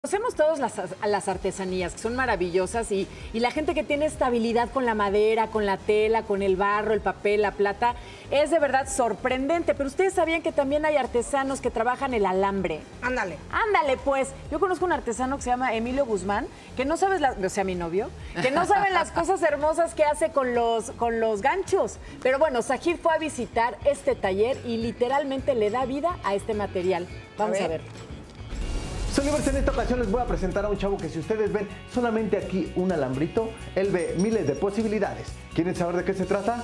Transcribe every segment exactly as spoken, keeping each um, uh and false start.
Conocemos todos las, las artesanías, que son maravillosas, y, y la gente que tiene esta habilidad con la madera, con la tela, con el barro, el papel, la plata, es de verdad sorprendente. Pero ustedes sabían que también hay artesanos que trabajan el alambre. Ándale. Ándale, pues. Yo conozco un artesano que se llama Emilio Guzmán, que no sabes, la, o sea, mi novio, que no saben las cosas hermosas que hace con los, con los ganchos. Pero bueno, Sajid fue a visitar este taller y literalmente le da vida a este material. Vamos a ver. A ver. Solivers, en esta ocasión les voy a presentar a un chavo que, si ustedes ven solamente aquí un alambrito, él ve miles de posibilidades. ¿Quieren saber de qué se trata?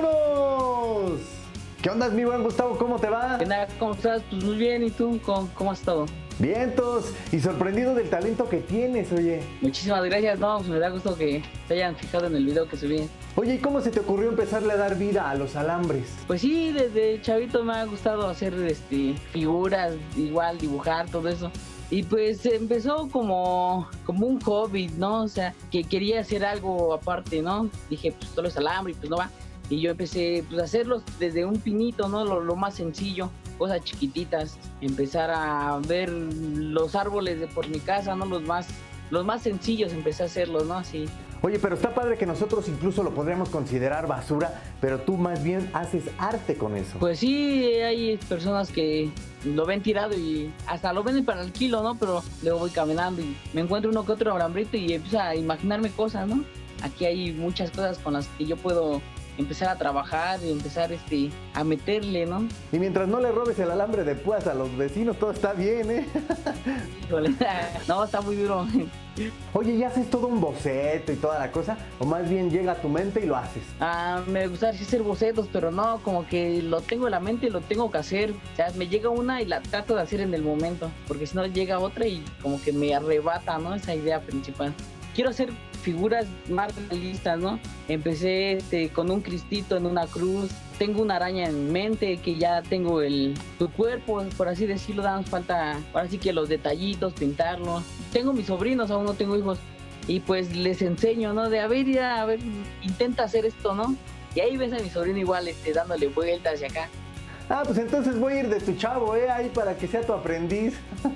¡Vámonos! ¿Qué onda, mi buen Gustavo? ¿Cómo te va? ¿Qué tal? ¿Cómo estás? Pues muy bien. ¿Y tú? ¿Cómo, cómo has estado? Vientos, y sorprendido del talento que tienes, oye. Muchísimas gracias. No, pues me da gusto que se hayan fijado en el video que subí. Oye, ¿y cómo se te ocurrió empezarle a dar vida a los alambres? Pues sí, desde chavito me ha gustado hacer este, figuras, igual dibujar, todo eso. Y pues empezó como, como un hobby, ¿no? O sea, que quería hacer algo aparte, ¿no? Dije, pues todo es alambre y pues no va. Y yo empecé pues, a hacerlos desde un pinito, ¿no? Lo, lo más sencillo, cosas chiquititas. Empezar a ver los árboles de por mi casa, ¿no? Los más, los más sencillos empecé a hacerlos, ¿no? Así. Oye, pero está padre que nosotros incluso lo podríamos considerar basura, pero tú más bien haces arte con eso. Pues sí, hay personas que lo ven tirado y hasta lo venden para el kilo, ¿no? Pero luego voy caminando y me encuentro uno que otro alambrito y empiezo a imaginarme cosas, ¿no? Aquí hay muchas cosas con las que yo puedo empezar a trabajar y empezar este, a meterle, ¿no? Y mientras no le robes el alambre de púas a los vecinos, todo está bien, ¿eh? Híjole, no, está muy duro. Oye, ¿y haces todo un boceto y toda la cosa? ¿O más bien llega a tu mente y lo haces? Ah, me gusta hacer bocetos, pero no, como que lo tengo en la mente y lo tengo que hacer. O sea, me llega una y la trato de hacer en el momento, porque si no llega otra y como que me arrebata, ¿no? Esa idea principal. Quiero hacer figuras más realistas, ¿no? Empecé este, con un cristito en una cruz. Tengo una araña en mente, que ya tengo el su cuerpo, por así decirlo. Damos falta, ahora sí que los detallitos, pintarlos. Tengo mis sobrinos, aún no tengo hijos. Y pues les enseño, ¿no? De a ver, ya, a ver, intenta hacer esto, ¿no? Y ahí ves a mi sobrino igual este, dándole vueltas hacia acá. Ah, pues entonces voy a ir de tu chavo, ¿eh? Ahí para que sea tu aprendiz.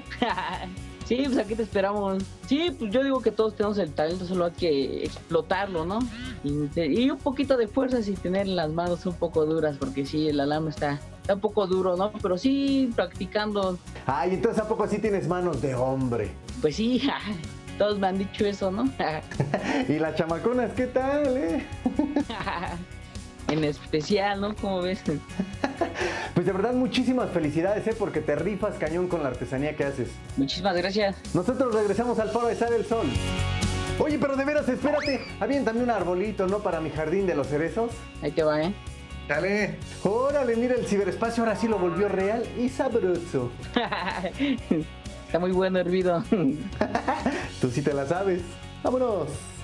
Sí, pues aquí te esperamos. Sí, pues yo digo que todos tenemos el talento, solo hay que explotarlo, ¿no? Y, y un poquito de fuerza sin tener las manos un poco duras, porque sí, el alambre está, está un poco duro, ¿no? Pero sí, practicando. Ay, entonces ¿a poco así tienes manos de hombre? Pues sí, todos me han dicho eso, ¿no? ¿Y las chamaconas qué tal, eh? En especial, ¿no? ¿Cómo ves? Pues de verdad, muchísimas felicidades, ¿eh? Porque te rifas cañón con la artesanía que haces. Muchísimas gracias. Nosotros regresamos al foro de Sale el Sol. Oye, pero de veras, espérate. Aviéntame un arbolito, ¿no? Para mi jardín de los cerezos. Ahí te va, ¿eh? Dale. Órale, mira, el ciberespacio ahora sí lo volvió real y sabroso. Está muy bueno hervido. Tú sí te la sabes. Vámonos.